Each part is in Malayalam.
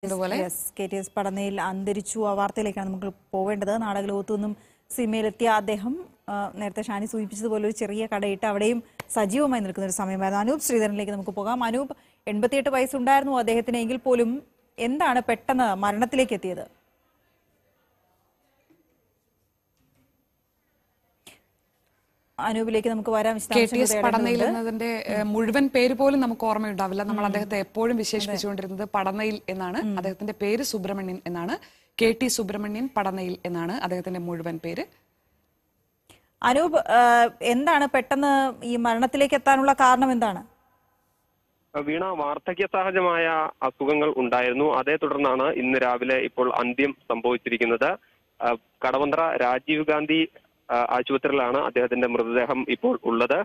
KTS Padannayil അന്തരിച്ചു ആ വാർത്തയിലേക്കാണ് നമുക്ക് പോവേണ്ടത്. നാടകലോകത്തു നിന്നും സിനിമയിലെത്തിയ അദ്ദേഹം നേരത്തെ ഷാനി സൂചിപ്പിച്ചതുപോലെ ഒരു ചെറിയ കടയിട്ട് അവിടെയും സജീവമായി നിൽക്കുന്ന ഒരു സമയമായിരുന്നു. അനൂപ് ശ്രീധരനിലേക്ക് നമുക്ക് പോകാം. അനൂപ് 88 വയസ്സുണ്ടായിരുന്നു അദ്ദേഹത്തിന്, എങ്കിൽ പോലും എന്താണ് പെട്ടെന്ന് മരണത്തിലേക്ക് എത്തിയത്? അനൂപിലേക്ക് നമുക്ക് വരാം. KTS Padannayil എന്നതിന്റെ മുഴുവൻ പേര് പോലും നമുക്ക് ഓർമ്മയുണ്ടാവില്ല. നമ്മൾ അദ്ദേഹത്തെ എപ്പോഴും വിശേഷിപ്പിച്ചുകൊണ്ടിരുന്നത് പടന്നയിൽ എന്നാണ്. അദ്ദേഹത്തിന്റെ പേര് സുബ്രഹ്മണ്യൻ എന്നാണ്. KT സുബ്രഹ്മണ്യൻ പടന്നയിൽ എന്നാണ് അദ്ദേഹത്തിന്റെ മുഴുവൻ പേര്. അനൂപ്, എന്താണ് പെട്ടെന്ന് ഈ മരണത്തിലേക്ക് എത്താനുള്ള കാരണം എന്താണ്? വീണ, വാർദ്ധക്യ സഹജമായ അസുഖങ്ങൾ ഉണ്ടായിരുന്നു. അതേ തുടർന്നാണ് ഇന്ന് രാവിലെ ഇപ്പോൾ അന്ത്യം സംഭവിച്ചിരിക്കുന്നത്. കടവന്ത്ര രാജീവ് ഗാന്ധി ആശുപത്രിയിലാണ് അദ്ദേഹത്തിന്റെ മൃതദേഹം ഇപ്പോൾ ഉള്ളത്.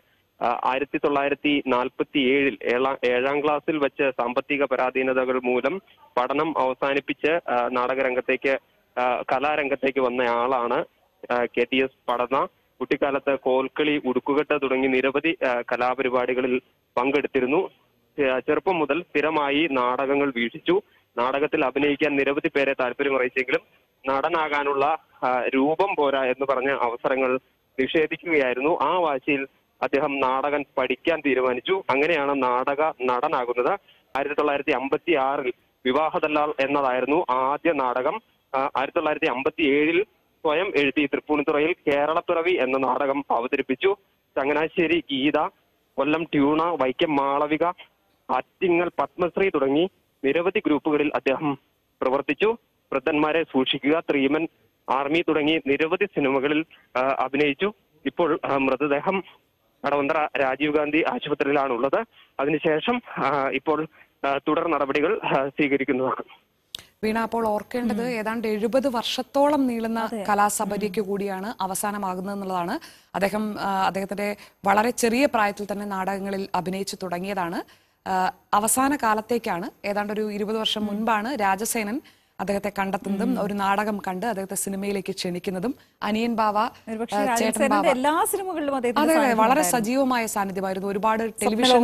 1947 ഏഴാം ക്ലാസ്സിൽ വെച്ച് സാമ്പത്തിക പരാധീനതകൾ മൂലം പഠനം അവസാനിപ്പിച്ച് നാടകരംഗത്തേക്ക് കലാരംഗത്തേക്ക് വന്ന ആളാണ് KTS പടന്ന. കുട്ടിക്കാലത്ത് കോൽക്കളി, ഉടുക്കുകെട്ട് തുടങ്ങി നിരവധി കലാപരിപാടികളിൽ പങ്കെടുത്തിരുന്നു. ചെറുപ്പം മുതൽ സ്ഥിരമായി നാടകങ്ങൾ വീക്ഷിച്ചു. നാടകത്തിൽ അഭിനയിക്കാൻ നിരവധി പേരെ താല്പര്യം അറിയിച്ചെങ്കിലും നടനാകാനുള്ള രൂപം പോരാ എന്ന് പറഞ്ഞ അവസരങ്ങൾ നിഷേധിക്കുകയായിരുന്നു. ആ വാശിയിൽ അദ്ദേഹം നാടകം പഠിക്കാൻ തീരുമാനിച്ചു. അങ്ങനെയാണ് നടനാകുന്നത്. 1956 വിവാഹദല്ലാൾ എന്നതായിരുന്നു ആദ്യ നാടകം. 1957 സ്വയം എഴുതി തൃപ്പൂണിത്തുറയിൽ കേരളപ്പിറവി എന്ന നാടകം അവതരിപ്പിച്ചു. ചങ്ങനാശ്ശേരി ഗീത, കൊല്ലം ട്യൂണ, വൈക്കം മാളവിക, ആറ്റിങ്ങൽ പത്മശ്രീ തുടങ്ങി നിരവധി ഗ്രൂപ്പുകളിൽ അദ്ദേഹം പ്രവർത്തിച്ചു. വൃദ്ധന്മാരെ സൂക്ഷിക്കുക, ത്രീമൻ ആർമി തുടങ്ങി നിരവധി സിനിമകളിൽ അഭിനയിച്ചു. ഇപ്പോൾ മൃതദേഹം കടവന്ത്ര രാജീവ് ഗാന്ധി ആശുപത്രിയിലാണുള്ളത്. അതിനുശേഷം ഇപ്പോൾ തുടർ നടപടികൾ സ്വീകരിക്കുന്നതാണ്. വീണ, അപ്പോൾ ഓർക്കേണ്ടത് ഏതാണ്ട് 70 വർഷത്തോളം നീളുന്ന കലാസബരിക്ക് കൂടിയാണ് അവസാനമാകുന്നത് എന്നുള്ളതാണ്. അദ്ദേഹത്തിന്റെ വളരെ ചെറിയ പ്രായത്തിൽ തന്നെ നാടകങ്ങളിൽ അഭിനയിച്ചു തുടങ്ങിയതാണ്. അവസാന കാലത്തേക്കാണ്, ഏതാണ്ട് ഒരു 20 വർഷം മുൻപാണ് രാജസേനൻ അദ്ദേഹത്തെ കണ്ടെത്തുന്നതും ഒരു നാടകം കണ്ട് അദ്ദേഹത്തെ സിനിമയിലേക്ക് ക്ഷണിക്കുന്നതും. അനിയൻ ബാവ, ചേട്ടൻ ബാവ, എല്ലാ സിനിമകളിലും അതെ വളരെ സജീവമായ സാന്നിധ്യമായിരുന്നു. ഒരുപാട് ടെലിവിഷൻ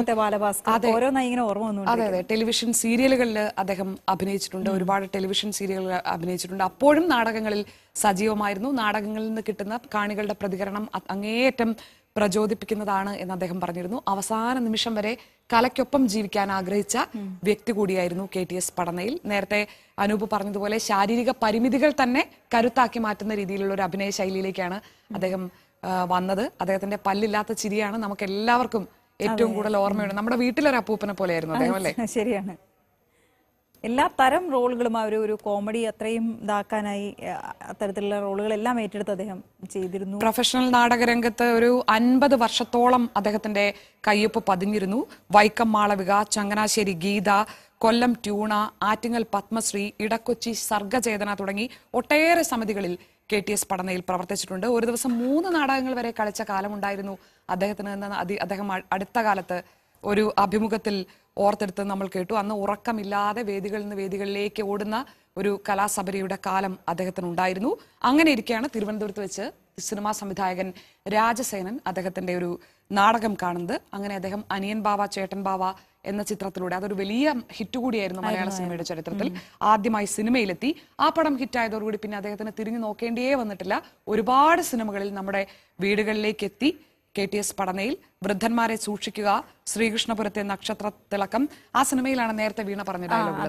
ടെലിവിഷൻ സീരിയലുകളിൽ അദ്ദേഹം അഭിനയിച്ചിട്ടുണ്ട്. ഒരുപാട് ടെലിവിഷൻ സീരിയലുകൾ അഭിനയിച്ചിട്ടുണ്ട്. അപ്പോഴും നാടകങ്ങളിൽ സജീവമായിരുന്നു. നാടകങ്ങളിൽ നിന്ന് കിട്ടുന്ന കാണികളുടെ പ്രതികരണം അങ്ങേയറ്റം പ്രചോദിപ്പിക്കുന്നതാണ് എന്ന് അദ്ദേഹം പറഞ്ഞിരുന്നു. അവസാന നിമിഷം വരെ കലയ്ക്കൊപ്പം ജീവിക്കാൻ ആഗ്രഹിച്ച വ്യക്തി കൂടിയായിരുന്നു KTS Padannayil. നേരത്തെ അനൂപ് പറഞ്ഞതുപോലെ ശാരീരിക പരിമിതികൾ തന്നെ കരുത്താക്കി മാറ്റുന്ന രീതിയിലുള്ള ഒരു അഭിനയ ശൈലിയിലേക്കാണ് അദ്ദേഹം വന്നത്. അദ്ദേഹത്തിന്റെ പല്ലില്ലാത്ത ചിരിയാണ് നമുക്ക് എല്ലാവർക്കും ഏറ്റവും കൂടുതൽ ഓർമ്മയുണ്ട്. നമ്മുടെ വീട്ടിലൊരു അപ്പൂപ്പനെ പോലെയായിരുന്നു അദ്ദേഹം, അല്ലേ? ശരിയാണ്. എല്ലാ തരം റോളുകളും ഒരു കോമഡി അത്രയും ഇതാക്കാനായി അത്തരത്തിലുള്ള റോളുകളെല്ലാം ഏറ്റെടുത്ത് അദ്ദേഹം ചെയ്തിരുന്നു. പ്രൊഫഷണൽ നാടകരംഗത്ത് ഒരു 50 വർഷത്തോളം അദ്ദേഹത്തിന്റെ കയ്യൊപ്പ് പതിഞ്ഞിരുന്നു. വൈക്കം മാളവിക, ചങ്ങനാശ്ശേരി ഗീത, കൊല്ലം ട്യൂണ, ആറ്റിങ്ങൽ പത്മശ്രീ, ഇടക്കൊച്ചി സർഗചേതന തുടങ്ങി ഒട്ടേറെ സമിതികളിൽ KTS Padannayil പ്രവർത്തിച്ചിട്ടുണ്ട്. ഒരു ദിവസം 3 നാടകങ്ങൾ വരെ കളിച്ച കാലമുണ്ടായിരുന്നു അദ്ദേഹത്തിന് എന്ന് അദ്ദേഹം അടുത്ത കാലത്ത് ഒരു അഭിമുഖത്തിൽ ഓർത്തെടുത്ത് നമ്മൾ കേട്ടു. അന്ന് ഉറക്കമില്ലാതെ വേദികളിൽ നിന്ന് വേദികളിലേക്ക് ഓടുന്ന ഒരു കലാസബരിയുടെ കാലം അദ്ദേഹത്തിന് ഉണ്ടായിരുന്നു. അങ്ങനെ ഇരിക്കെയാണ് തിരുവനന്തപുരത്ത് വെച്ച് സിനിമാ സംവിധായകൻ രാജസേനൻ അദ്ദേഹത്തിന്റെ ഒരു നാടകം കാണുന്നത്. അങ്ങനെ അദ്ദേഹം അനിയൻ ബാവ ചേട്ടൻ ബാവ എന്ന ചിത്രത്തിലൂടെ, അതൊരു വലിയ ഹിറ്റ് കൂടിയായിരുന്നു മലയാള സിനിമയുടെ ചരിത്രത്തിൽ, ആദ്യമായി സിനിമയിലെത്തി. ആ പടം ഹിറ്റായതോടുകൂടി പിന്നെ അദ്ദേഹത്തിന് തിരിഞ്ഞു നോക്കേണ്ടിയേ വന്നിട്ടില്ല. ഒരുപാട് സിനിമകളിൽ നമ്മുടെ വീടുകളിലേക്ക് എത്തി KTS Padannayil. വൃദ്ധന്മാരെ സൂക്ഷിക്കുക, ശ്രീകൃഷ്ണപുരത്തെ നക്ഷത്ര തിളക്കം, ആ സിനിമയിലാണ് നേരത്തെ വീണ പറഞ്ഞ ഡയലോഗ്,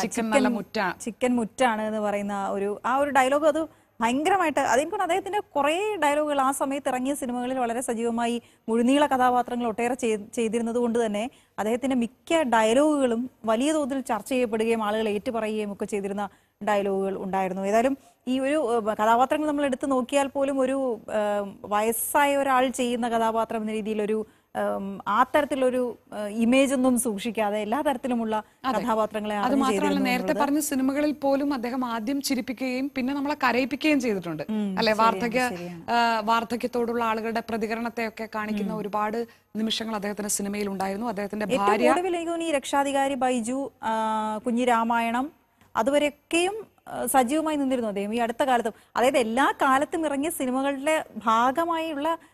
ചിക്കൻ മുറ്റാണ് എന്ന് പറയുന്ന ഒരു ഡയലോഗ്. അത് ഭയങ്കരമായിട്ട് അതെനിക്കൊണ്ട് അദ്ദേഹത്തിന്റെ കുറെ ഡയലോഗുകൾ ആ സമയത്ത് ഇറങ്ങിയ സിനിമകളിൽ വളരെ സജീവമായി മുഴുനീള കഥാപാത്രങ്ങൾ ഒട്ടേറെ ചെയ്തിരുന്നത് കൊണ്ട് തന്നെ അദ്ദേഹത്തിന്റെ മിക്ക ഡയലോഗുകളും വലിയ തോതിൽ ചർച്ച ചെയ്യപ്പെടുകയും ആളുകൾ ഏറ്റുപറയുകയും ഒക്കെ ചെയ്തിരുന്ന ഡയലോഗുകൾ ഉണ്ടായിരുന്നു. ഏതായാലും ഈ ഒരു കഥാപാത്രങ്ങൾ നമ്മൾ എടുത്തു നോക്കിയാൽ പോലും ഒരു വയസ്സായ ഒരാൾ ചെയ്യുന്ന കഥാപാത്രം എന്ന രീതിയിലൊരു ആ തരത്തിലൊരു ഇമേജ് ഒന്നും സൂക്ഷിക്കാതെ എല്ലാ തരത്തിലുമുള്ള കഥാപാത്രങ്ങളെ, അത് മാത്രമല്ല നേരത്തെ പറഞ്ഞ സിനിമകളിൽ പോലും അദ്ദേഹം ആദ്യം ചിരിപ്പിക്കുകയും പിന്നെ നമ്മളെ കരയിപ്പിക്കുകയും ചെയ്തിട്ടുണ്ട്, അല്ലെ? വാർദ്ധക്യത്തോടുള്ള ആളുകളുടെ പ്രതികരണത്തെയൊക്കെ കാണിക്കുന്ന ഒരുപാട് നിമിഷങ്ങൾ അദ്ദേഹത്തിന്റെ സിനിമയിൽ ഉണ്ടായിരുന്നു. അദ്ദേഹത്തിന്റെ ഭാര്യ, ഈ രക്ഷാധികാരി ബൈജു, കുഞ്ഞിരാമായണം, അതുവരെയൊക്കെയും സജീവമായി നിന്നിരുന്നു അദ്ദേഹം ഈ അടുത്ത കാലത്തും. അതായത് എല്ലാ കാലത്തും ഇറങ്ങിയ സിനിമകളുടെ ഭാഗമായി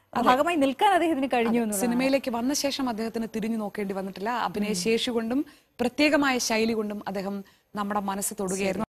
നിൽക്കാൻ അദ്ദേഹത്തിന് കഴിഞ്ഞു. സിനിമയിലേക്ക് വന്ന ശേഷം അദ്ദേഹത്തിന് തിരിഞ്ഞു നോക്കേണ്ടി വന്നിട്ടില്ല. അഭിനയശേഷി കൊണ്ടും പ്രത്യേകമായ ശൈലി കൊണ്ടും അദ്ദേഹം നമ്മുടെ മനസ്സ് തൊടുകയായിരുന്നു.